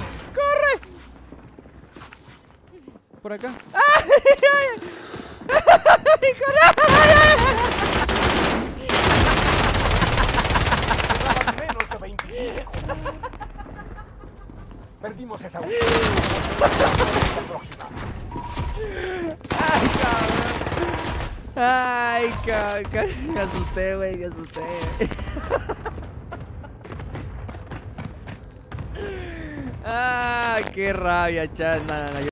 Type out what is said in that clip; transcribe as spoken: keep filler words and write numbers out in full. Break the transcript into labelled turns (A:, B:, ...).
A: ¡Corre! Por acá. ¡Ay, ay!
B: Menos de veinticinco. Perdimos esa última.
A: ¡Ay, cabrón! ¡Ay, cabrón! Me asusté, güey, me asusté. ¡Ah, qué rabia, chat! No, no, no.